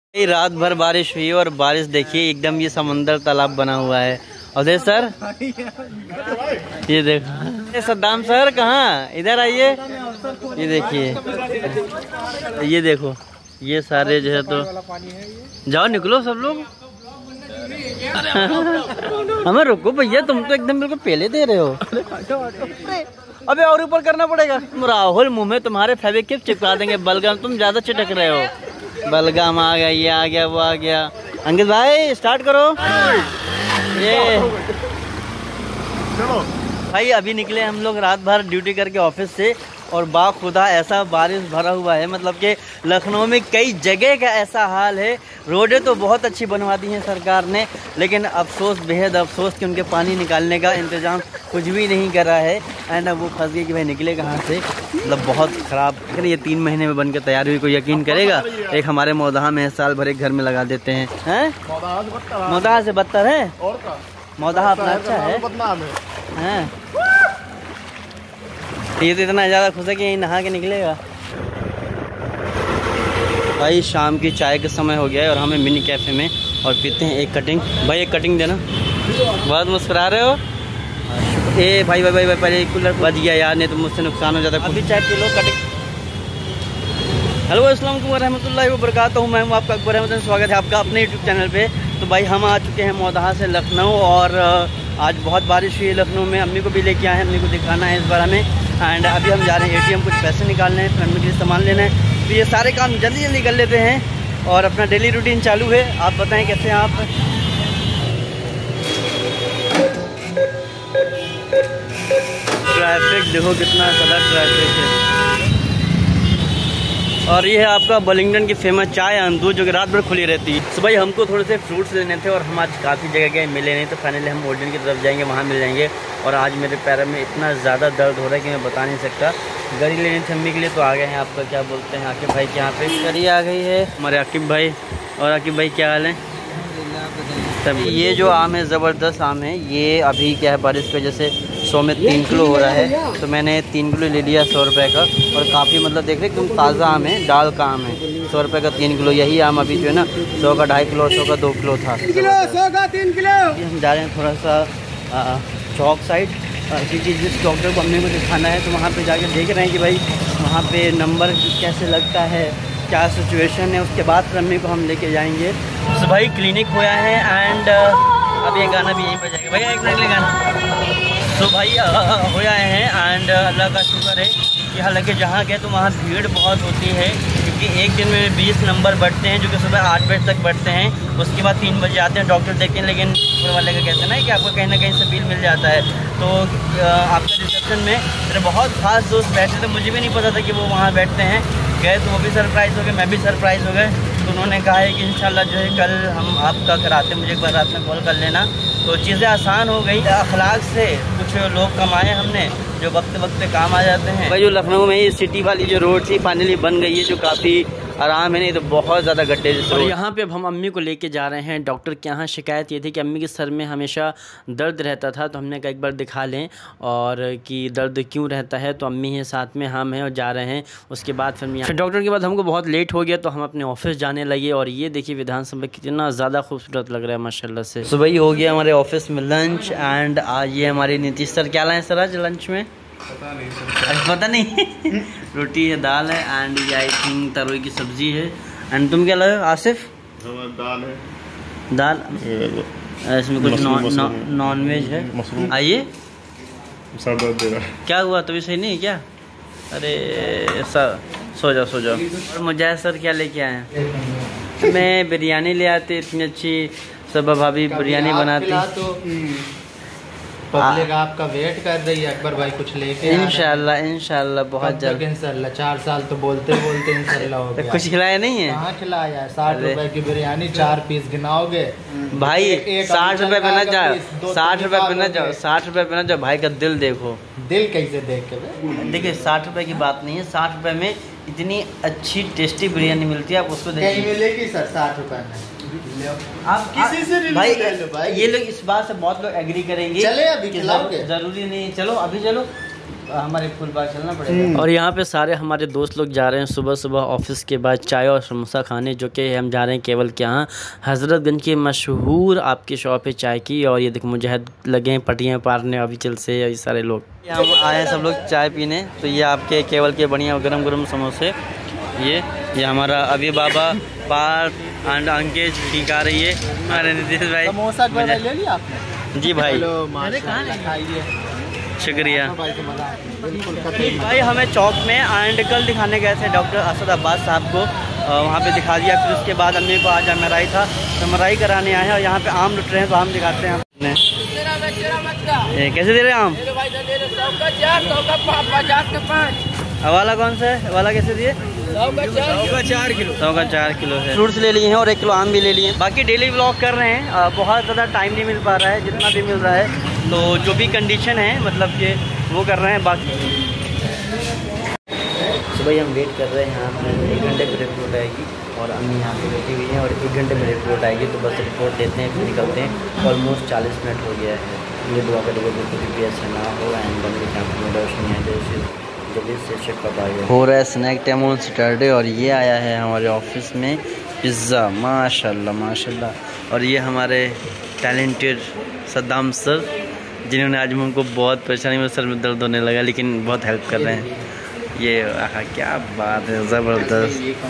रात भर बारिश हुई और बारिश देखिए एकदम ये समंदर तालाब बना हुआ है। और देख सर, ये देखो सद्दाम सर कहाँ, इधर आइए। ये देखिए, ये देखो, ये सारे जो है तो जाओ निकलो सब लोग। हमें रुको भैया, तुम तो एकदम बिल्कुल पहले दे रहे हो। अबे और ऊपर करना पड़ेगा। राहुल मुंह में तुम्हारे फेविक्विक चिपका देंगे। बलगम तुम ज्यादा चिटक रहे हो। बलगम आ गया, ये आ गया, वो आ गया। अंकित भाई स्टार्ट करो। ये भाई अभी निकले हम लोग रात भर ड्यूटी करके ऑफिस से, और बाखुदा ऐसा बारिश भरा हुआ है, मतलब कि लखनऊ में कई जगह का ऐसा हाल है। रोडें तो बहुत अच्छी बनवा दी हैं सरकार ने, लेकिन अफसोस, बेहद अफसोस कि उनके पानी निकालने का इंतज़ाम कुछ भी नहीं कर रहा है। एंड अब वो फंस गए कि भाई निकले कहाँ से, मतलब बहुत ख़राब। लेकिन ये 3 महीने में बनकर तैयार हुई, कोई यकीन करेगा। एक हमारे मौदहा में साल भर एक घर में लगा देते हैं। मौदहा से बदतर है, मौदहा अपना अच्छा है। ये तो इतना ज़्यादा खुश है कि यहीं नहा के निकलेगा। भाई शाम की चाय का समय हो गया है और हमें मिनी कैफ़े में, और पीते हैं एक कटिंग। भाई एक कटिंग देना। बहुत मुस्कुरा रहे हो। ए भाई भाई भाई पहले कूलर बज गया यार, नहीं तो मुझसे नुकसान हो जाता। अभी चाय पी लो, कटिंग। हेलो अस्सलाम वालेकुम रहमतुल्लाहि व बरकातहू। मैं हूँ आपका अकबर अहमद। स्वागत है आपका अपने यूट्यूब चैनल पे। तो भाई हम आ चुके हैं मौदहा से लखनऊ, और आज बहुत बारिश हुई है लखनऊ में। अम्मी को भी लेके आए हैं, अम्मी को दिखाना है इस बार हमें। एंड अभी हम जा रहे हैं ATM, कुछ पैसे निकालने हैं, फैमिली के लिए सामान लेना है। तो ये सारे काम जल्दी जल्दी कर लेते हैं, और अपना डेली रूटीन चालू है। आप बताएं कैसे हैं आप। ट्रैफिक देखो कितना ज़्यादा ट्रैफिक है। और ये है आपका बलिंगटन की फेमस चाय अंदूर, जो कि रात भर खुली रहती है। तो भाई हमको थोड़े से फ्रूट्स लेने थे, और हम आज काफ़ी जगह गए, मिले नहीं। तो फाइनली हम ओल्डन की तरफ जाएंगे, वहाँ मिल जाएंगे। और आज मेरे पैर में इतना ज़्यादा दर्द हो रहा है कि मैं बता नहीं सकता। गाड़ी लेनी थी अम्मी के लिए, तो आ गए हैं आपका क्या बोलते हैं आकिब भाई के यहाँ पे। गाड़ी आ गई है हमारे आकिब भाई। और आकिब भाई क्या हाल है? ये जो आम है ज़बरदस्त आम है। ये अभी क्या है, बारिश की वजह से 100 में 3 किलो हो रहा है। तो मैंने 3 किलो ले लिया 100 रुपये का, और काफ़ी मतलब देख रहे एकदम ताज़ा आम है, डाल का आम है। 100 रुपये का 3 किलो। यही आम अभी जो है ना 100 का 2.5 किलो और 100 का 2 किलो था। 100 का 3 किलो। हम जा रहे हैं थोड़ा सा चौक साइड, क्योंकि जिस डॉक्टर को हमने को दिखाना है, तो वहाँ पे जाकर देख रहे हैं कि भाई वहाँ पे नंबर कैसे लगता है, क्या सिचुएशन है। उसके बाद फिर अम्मी को हम लेके जाएंगे। तो भाई क्लिनिक होया है, एंड अब ये गाना भी यहीं पर जाएगा। भैया एक मिनट गाना। तो भाई होया है, एंड अल्लाह का शुक्र है कि हालांकि जहाँ गए तो वहाँ भीड़ बहुत होती है, क्योंकि एक दिन में 20 नंबर बढ़ते हैं, जो कि सुबह 8 बजे तक बढ़ते हैं। उसके बाद 3 बजे आते हैं डॉक्टर देखते हैं। लेकिन ऊपर वाले का कहते हैं ना कि आपको कहीं ना कहीं से बिल मिल जाता है। तो आपके रिसेप्शन में मेरे बहुत खास दोस्त बैठे थे, मुझे भी नहीं पता था कि वो वहाँ बैठते हैं। गए तो वो भी सरप्राइज़ हो गए, मैं भी सरप्राइज़ हो गए। तो उन्होंने कहा है कि इंशाल्लाह जो है कल हम आपका कराते, मुझे एक बार रात में कॉल कर लेना। तो चीज़ें आसान हो गई। अखलाक से कुछ लोग कमाए हमने, जो वक्त वक्त पे काम आ जाते हैं। भाई जो लखनऊ में ये सिटी वाली जो रोड थी फाइनली बन गई है, जो काफ़ी आराम है, नहीं तो बहुत ज़्यादा गड्ढे जैसे। और यहाँ पे अब हम अम्मी को लेके जा रहे हैं डॉक्टर के यहाँ। शिकायत ये थी कि अम्मी के सर में हमेशा दर्द रहता था, तो हमने कहा एक बार दिखा लें, और कि दर्द क्यों रहता है। तो अम्मी है साथ में, हम हैं और जा रहे हैं। उसके बाद फिर डॉक्टर के बाद हमको बहुत लेट हो गया, तो हम अपने ऑफिस जाने लगे। और ये देखिए विधानसभा कितना ज़्यादा खूबसूरत लग रहा है माशाल्लाह से। सुबह ही हो गया हमारे ऑफिस में लंच, एंड आज ये हमारे नीतीश सर क्या लाए सर आज लंच में? पता नहीं रोटी है, दाल है, एंड ये आई थिंक तरोई की सब्जी है। एंड तुम क्या लाए आसिफ? दाल है, दाल। इसमें कुछ नॉन वेज है। आइए, क्या हुआ, तभी सही नहीं है क्या? अरे सर सो जाओ सो जाओ। और मुझे सर क्या लेके आए हैं? मैं बिरयानी ले आते, इतनी अच्छी सब भाभी बिरयानी बनाती। पब्लिक आपका वेट कर रही है, अकबर भाई कुछ लेके। इंशाल्लाह इंशाल्लाह बहुत जल्द इंशाल्लाह। 4 साल तो बोलते बोलते इंशाल्लाह हो गया। कुछ खिलाया नहीं है? कहाँ खिलाया? 60 रुपए की बिरयानी 4 पीस गिनाओगे भाई? 60 रुपए पे ना जाओ, 60 रुपए पे ना जाओ, 60 रुपए पे ना जाओ। भाई का दिल देखो, दिल कैसे देख के। देखिए 60 रुपए की बात नहीं है, 60 रुपए में इतनी अच्छी टेस्टी बिरयानी मिलती है। आप उसको देखिए, मिलेगी सर 60 रुपए में। आप किसी से भाई, ये लोग इस बात से बहुत लोग एग्री करेंगे। चले अभी खिलाओगे? जरूरी नहीं, चलो अभी चलो। हमारे फुल बाग चलना पड़ेगा। और यहाँ पे सारे हमारे दोस्त लोग जा रहे हैं सुबह सुबह ऑफिस के बाद चाय और समोसा खाने, जो कि हम जा रहे हैं केवल के यहाँ हज़रतगंज की मशहूर आपकी शॉप है चाय की। और ये देखो मुजाहिद लगे हैं पटियाँ पारने अभी चल से ये सारे लोग यहाँ आए हैं सब लोग चाय पीने। तो ये आपके केवल के बढ़िया गरम गरम समोसे, ये हमारा अभी बाबा पार एंड अंकेश ठीक आ रही है हमारे नीतीश भाई। समोसा ले लिया आपने? जी भाई शुक्रिया भाई। हमें चौक में एंड कल दिखाने गए थे डॉक्टर असद अब्बास साहब को, वहाँ पे दिखा दिया। फिर उसके बाद अम्मी को आज एमआरआई था तो एमआरआई कराने आए हैं। और यहाँ पे आम लुट रहे हैं तो आम दिखाते हैं आपने। कैसे दे रहे हैं आम? वाला कौन सा है? वाला कैसे दिए? 100 का 4 किलो। 100 का 4 किलो है। फ्रूट्स ले लिए हैं और 1 किलो आम भी ले लिए हैं। बाकी डेली व्लॉग कर रहे हैं, बहुत ज़्यादा टाइम नहीं मिल पा रहा है, जितना भी मिल रहा है तो जो भी कंडीशन है मतलब कि वो कर रहे हैं। बाकी सुबह हम वेट कर रहे हैं यहाँ पर, 1 घंटे में रिपोर्ट आएगी और अम्मी यहाँ पे बैठी हुई हैं और 1 घंटे में रिपोर्ट आएगी तो बस रिपोर्ट देते हैं फिर निकलते हैं। ऑलमोस्ट 40 मिनट हो गया है। ये दुआ करेगा बिल्कुल भी ऐसा ना हो एंड बंद कैंप में रोशनी है जैसे जल्दी से चेक कर पाएगा। हो रहा है स्नैक टाइम ऑन सैटरडे और ये आया है हमारे ऑफिस में पिज़्ज़ा, माशाल्लाह माशाल्लाह। और ये हमारे टैलेंटेड सद्दाम सर, जिन्होंने आज हमको बहुत परेशानी में सर में दर्द होने लगा लेकिन बहुत हेल्प कर रहे हैं। ये क्या बात है, ज़बरदस्त।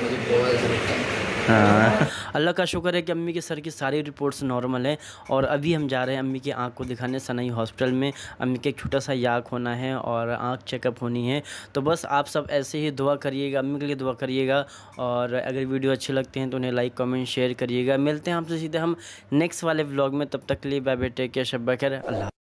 हाँ अल्लाह का शुक्र है कि अम्मी के सर की सारी रिपोर्ट्स नॉर्मल हैं। और अभी हम जा रहे हैं अम्मी की आंख को दिखाने सनई हॉस्पिटल में। अम्मी के एक छोटा सा याक होना है और आंख चेकअप होनी है। तो बस आप सब ऐसे ही दुआ करिएगा, अम्मी के लिए दुआ करिएगा। और अगर वीडियो अच्छे लगते हैं तो उन्हें लाइक कमेंट शेयर करिएगा। मिलते हैं आपसे सीधे हम नेक्स्ट वाले व्लॉग में, तब तक के लिए बाय बाय, टेक केयर, शब बखैर, अल्लाह।